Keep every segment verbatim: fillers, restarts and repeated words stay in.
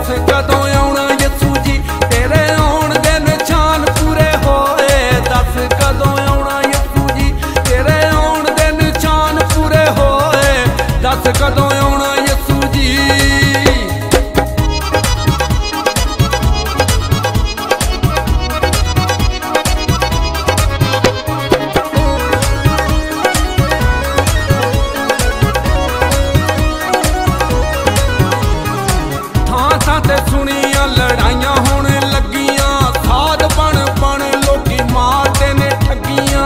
दस कदों आउणा यसू जी तेरे आउण दे निशान पूरे होए। दस कदों आउणा यसू जी तेरे आउण दे निशान पूरे होए। दस कदों आउणा यसू जी। ते सुनिया लड़ाइयां होने लगियां साध बन बन लोकी मारते ने ठगियां।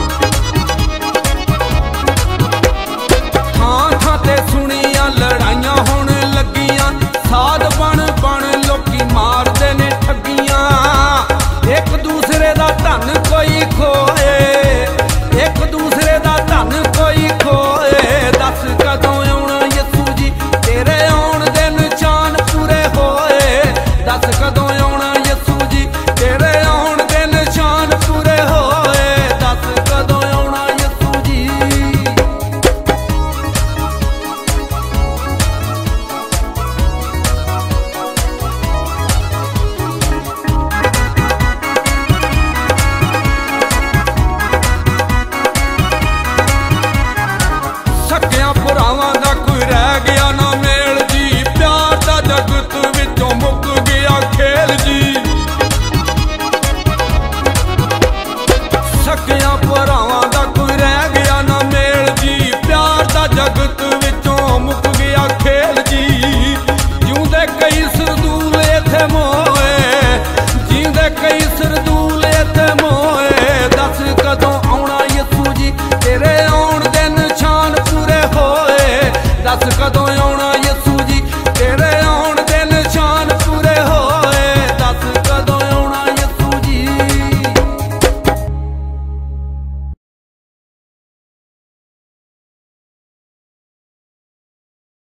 थां थां ते सुनिया लड़ाइयां होने लगियां साध बन बन लोकी मारते ने ठगियां। एक दूसरे दा धन कोई खोए एक दूसरे दा धन कोई खोए। दस कदों आउणा यसू जी तेरे आउण दे निशान पूरे होए। दस कदों आउणा यसू जी तेरे आउण दे निशान पूरे होए। दस कदों आउणा यसू जी। सकियां भरावां दा कोई रह गया ना मेल जी। प्यार दा जगत विचों मुक गया खेल जी। सकियां भरावां दा कोई रह गया ना मेल जी। प्यार दा जगत विचों मुक गया खेल जी। जिउंदे कई सरदूल इत्थे मोए जींदे कई सरदूल इत्थे मोए। दस कदों आउणा यसू जी तेरे आउण दे निशान पूरे होए। दस कदों आउणा यसू